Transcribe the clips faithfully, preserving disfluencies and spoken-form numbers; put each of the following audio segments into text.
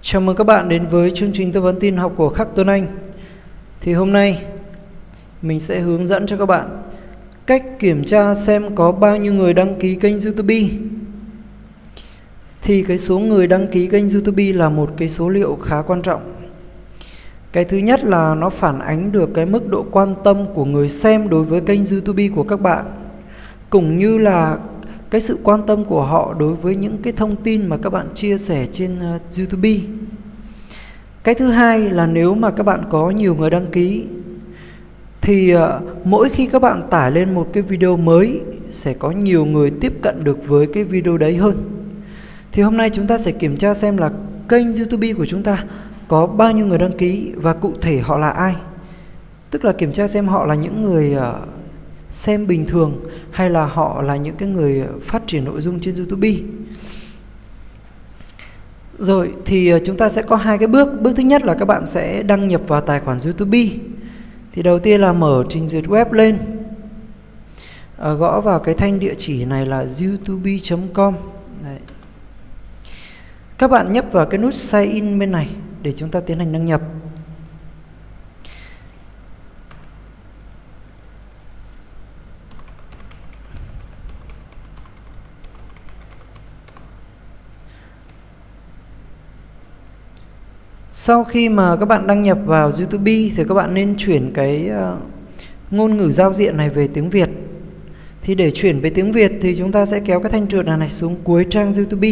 Chào mừng các bạn đến với chương trình tư vấn tin học của Khắc Tuấn Anh. Thì hôm nay mình sẽ hướng dẫn cho các bạn cách kiểm tra xem có bao nhiêu người đăng ký kênh YouTube. Thì cái số người đăng ký kênh YouTube là một cái số liệu khá quan trọng. Cái thứ nhất là nó phản ánh được cái mức độ quan tâm của người xem đối với kênh YouTube của các bạn, cũng như là cái sự quan tâm của họ đối với những cái thông tin mà các bạn chia sẻ trên uh, YouTube. Cái thứ hai là nếu mà các bạn có nhiều người đăng ký thì uh, mỗi khi các bạn tải lên một cái video mới sẽ có nhiều người tiếp cận được với cái video đấy hơn. Thì hôm nay chúng ta sẽ kiểm tra xem là kênh YouTube của chúng ta có bao nhiêu người đăng ký và cụ thể họ là ai. Tức là kiểm tra xem họ là những người uh, xem bình thường hay là họ là những cái người phát triển nội dung trên YouTube. Rồi thì chúng ta sẽ có hai cái bước. Bước thứ nhất là các bạn sẽ đăng nhập vào tài khoản YouTube. Thì đầu tiên là mở trình duyệt web lên, à, gõ vào cái thanh địa chỉ này là youtube chấm com. Đấy. Các bạn nhấp vào cái nút sign in bên này để chúng ta tiến hành đăng nhập. Sau khi mà các bạn đăng nhập vào YouTube thì các bạn nên chuyển cái uh, ngôn ngữ giao diện này về tiếng Việt. Thì để chuyển về tiếng Việt thì chúng ta sẽ kéo cái thanh trượt này, này xuống cuối trang YouTube.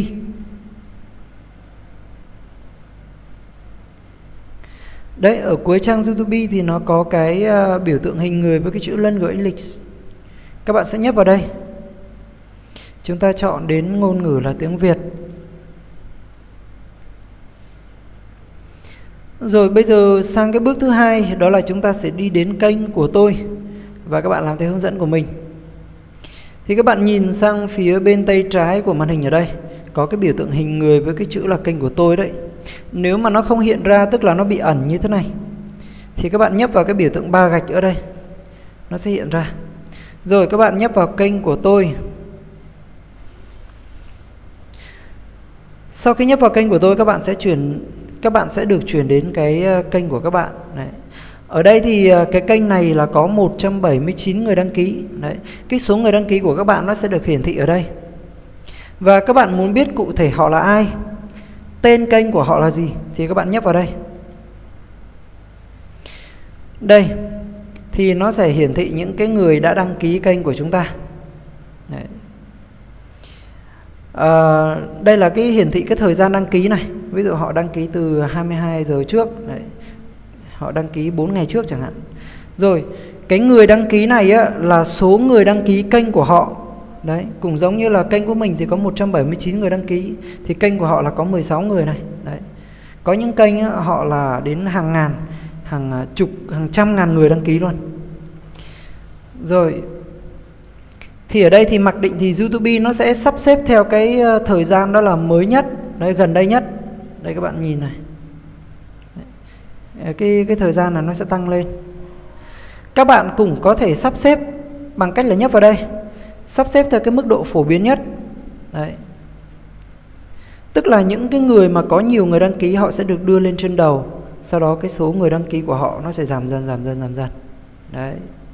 Đấy, ở cuối trang YouTube thì nó có cái uh, biểu tượng hình người với cái chữ lân gửi lịch. Các bạn sẽ nhấp vào đây. Chúng ta chọn đến ngôn ngữ là tiếng Việt. Rồi bây giờ sang cái bước thứ hai, đó là chúng ta sẽ đi đến kênh của tôi và các bạn làm theo hướng dẫn của mình. Thì các bạn nhìn sang phía bên tay trái của màn hình ở đây có cái biểu tượng hình người với cái chữ là kênh của tôi đấy. Nếu mà nó không hiện ra, tức là nó bị ẩn như thế này, thì các bạn nhấp vào cái biểu tượng ba gạch ở đây, nó sẽ hiện ra. Rồi các bạn nhấp vào kênh của tôi. Sau khi nhấp vào kênh của tôi, các bạn sẽ chuyển các bạn sẽ được chuyển đến cái kênh của các bạn. Đấy. Ở đây thì cái kênh này là có một trăm bảy mươi chín người đăng ký. Đấy. Cái số người đăng ký của các bạn nó sẽ được hiển thị ở đây. Và các bạn muốn biết cụ thể họ là ai, tên kênh của họ là gì, thì các bạn nhấp vào đây. Đây thì nó sẽ hiển thị những cái người đã đăng ký kênh của chúng ta. Đấy. À, đây là cái hiển thị cái thời gian đăng ký này. Ví dụ họ đăng ký từ hai mươi hai giờ trước. Đấy. Họ đăng ký bốn ngày trước chẳng hạn. Rồi cái người đăng ký này á, là số người đăng ký kênh của họ. Đấy, cũng giống như là kênh của mình thì có một trăm bảy mươi chín người đăng ký, thì kênh của họ là có mười sáu người này. Đấy. Có những kênh á, họ là đến hàng ngàn, hàng chục, hàng trăm ngàn người đăng ký luôn. Rồi thì ở đây thì mặc định thì YouTube nó sẽ sắp xếp theo cái thời gian đó là mới nhất, đấy, gần đây nhất. Đây các bạn nhìn này. Đấy. Cái, cái thời gian này nó sẽ tăng lên. Các bạn cũng có thể sắp xếp bằng cách là nhấp vào đây, sắp xếp theo cái mức độ phổ biến nhất. Đấy. Tức là những cái người mà có nhiều người đăng ký họ sẽ được đưa lên trên đầu. Sau đó cái số người đăng ký của họ nó sẽ giảm dần giảm dần giảm dần. Đấy.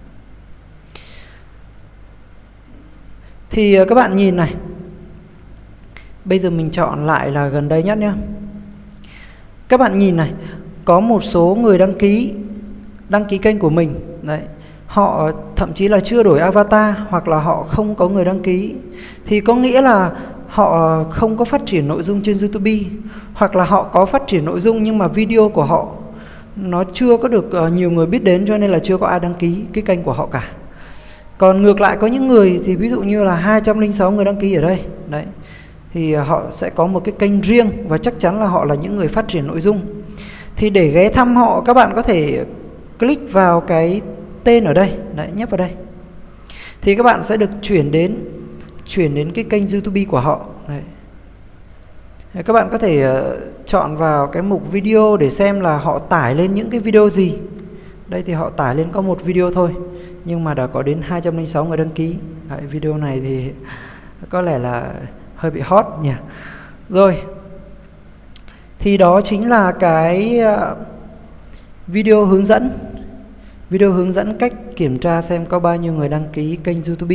Thì các bạn nhìn này. Bây giờ mình chọn lại là gần đây nhất nhé. Các bạn nhìn này, có một số người đăng ký đăng ký kênh của mình. Đấy. Họ thậm chí là chưa đổi avatar, hoặc là họ không có người đăng ký. Thì có nghĩa là họ không có phát triển nội dung trên YouTube, hoặc là họ có phát triển nội dung nhưng mà video của họ nó chưa có được nhiều người biết đến, cho nên là chưa có ai đăng ký cái kênh của họ cả. Còn ngược lại có những người thì ví dụ như là hai trăm lẻ sáu người đăng ký ở đây. Đấy. Thì họ sẽ có một cái kênh riêng và chắc chắn là họ là những người phát triển nội dung. Thì để ghé thăm họ, các bạn có thể click vào cái tên ở đây. Đấy, nhấp vào đây. Thì các bạn sẽ được chuyển đến chuyển đến cái kênh YouTube của họ. Đấy. Các bạn có thể uh, chọn vào cái mục video để xem là họ tải lên những cái video gì. Đây thì họ tải lên có một video thôi, nhưng mà đã có đến hai trăm lẻ sáu người đăng ký. Đấy, video này thì có lẽ là hơi bị hot nhỉ. Rồi Thì đó chính là cái video hướng dẫn Video hướng dẫn cách kiểm tra xem có bao nhiêu người đăng ký kênh YouTube.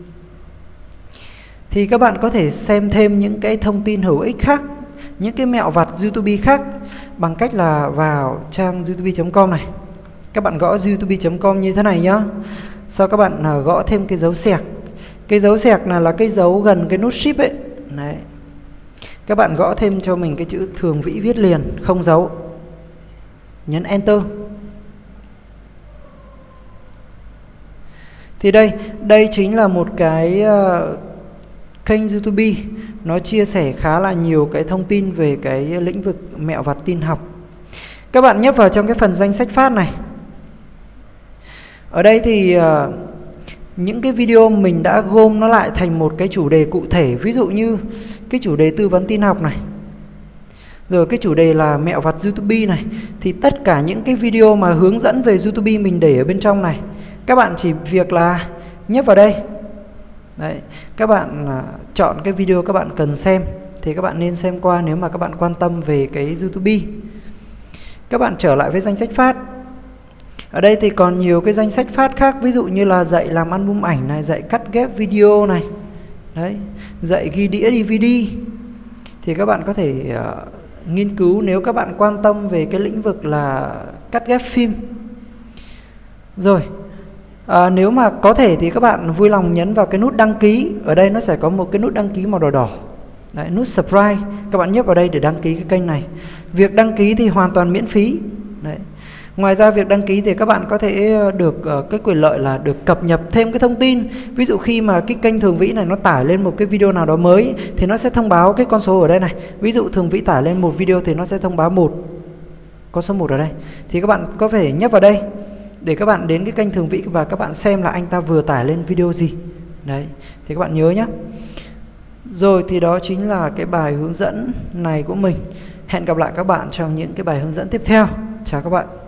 Thì các bạn có thể xem thêm những cái thông tin hữu ích khác, những cái mẹo vặt YouTube khác bằng cách là vào trang youtube chấm com này. Các bạn gõ youtube chấm com như thế này nhá. Sau các bạn gõ thêm cái dấu sẹc. Cái dấu sẹc là là cái dấu gần cái nút ship ấy. Đấy. Các bạn gõ thêm cho mình cái chữ Thường Vĩ viết liền, không dấu. Nhấn Enter. Thì đây, đây chính là một cái uh, kênh YouTube. Nó chia sẻ khá là nhiều cái thông tin về cái lĩnh vực mẹo vặt tin học. Các bạn nhấp vào trong cái phần danh sách phát này. Ở đây thì uh, những cái video mình đã gom nó lại thành một cái chủ đề cụ thể. Ví dụ như cái chủ đề tư vấn tin học này, rồi cái chủ đề là mẹo vặt YouTube này. Thì tất cả những cái video mà hướng dẫn về YouTube mình để ở bên trong này. Các bạn chỉ việc là nhấp vào đây. Đấy, các bạn uh, chọn cái video các bạn cần xem thì các bạn nên xem qua nếu mà các bạn quan tâm về cái YouTube. Các bạn trở lại với danh sách phát. Ở đây thì còn nhiều cái danh sách phát khác, ví dụ như là dạy làm album ảnh này, dạy cắt ghép video này. Đấy, dạy ghi đĩa đê vê đê. Thì các bạn có thể uh, nghiên cứu nếu các bạn quan tâm về cái lĩnh vực là cắt ghép phim. Rồi, à, nếu mà có thể thì các bạn vui lòng nhấn vào cái nút đăng ký. Ở đây nó sẽ có một cái nút đăng ký màu đỏ đỏ. Đấy, nút subscribe. Các bạn nhấp vào đây để đăng ký cái kênh này. Việc đăng ký thì hoàn toàn miễn phí. Đấy. Ngoài ra việc đăng ký thì các bạn có thể được uh, cái quyền lợi là được cập nhật thêm cái thông tin. Ví dụ khi mà cái kênh Thường Vĩ này nó tải lên một cái video nào đó mới thì nó sẽ thông báo cái con số ở đây này. Ví dụ Thường Vĩ tải lên một video thì nó sẽ thông báo một, con số một ở đây. Thì các bạn có thể nhấp vào đây để các bạn đến cái kênh Thường Vĩ và các bạn xem là anh ta vừa tải lên video gì. Đấy, thì các bạn nhớ nhé. Rồi thì đó chính là cái bài hướng dẫn này của mình. Hẹn gặp lại các bạn trong những cái bài hướng dẫn tiếp theo. Chào các bạn.